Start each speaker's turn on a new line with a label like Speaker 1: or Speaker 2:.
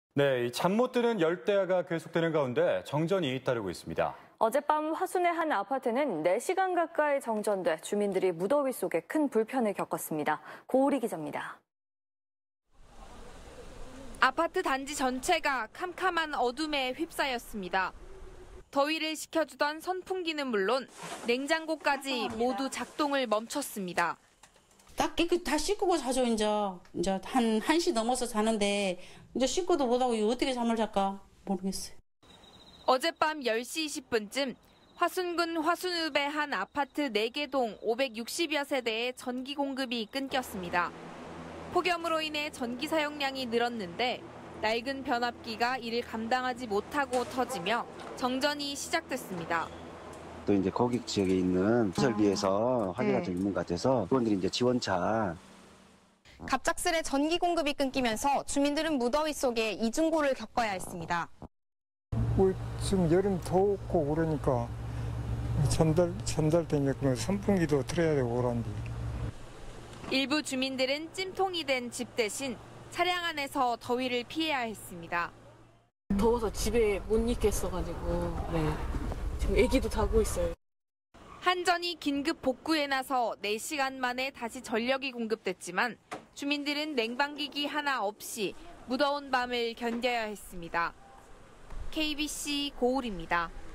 Speaker 1: 네, 잠 못 드는 열대야가 계속되는 가운데 정전이 잇따르고 있습니다.
Speaker 2: 어젯밤 화순의 한 아파트는 4시간 가까이 정전돼 주민들이 무더위 속에 큰 불편을 겪었습니다. 고우리 기자입니다.
Speaker 3: 아파트 단지 전체가 캄캄한 어둠에 휩싸였습니다. 더위를 식혀주던 선풍기는 물론 냉장고까지 모두 작동을 멈췄습니다.
Speaker 4: 딱 깨끗이 다 씻고 자죠, 이제 한 1시 넘어서 자는데 이제 씻고도 못하고 어떻게 잠을 잘까 모르겠어요.
Speaker 3: 어젯밤 10시 20분쯤 화순군 화순읍의 한 아파트 4개 동 560여 세대에 전기 공급이 끊겼습니다. 폭염으로 인해 전기 사용량이 늘었는데 낡은 변압기가 이를 감당하지 못하고 터지며 정전이 시작됐습니다.
Speaker 5: 또 이제 거기 지역에 있는 설비에서 화재가 좀 있는 것 같아서 그분들이 이제 지원차.
Speaker 6: 갑작스레 전기 공급이 끊기면서 주민들은 무더위 속에 이중고를 겪어야 했습니다.
Speaker 7: 지금 여름 덥고 그러니까 전달되니까 선풍기도 틀어야 되고 그런데.
Speaker 3: 일부 주민들은 찜통이 된 집 대신 차량 안에서 더위를 피해야 했습니다.
Speaker 8: 더워서 집에 못 있겠어가지고 지금 애기도 자고 있어요.
Speaker 3: 한전이 긴급 복구에 나서 4시간 만에 다시 전력이 공급됐지만 주민들은 냉방기기 하나 없이 무더운 밤을 견뎌야 했습니다. KBC 고울입니다.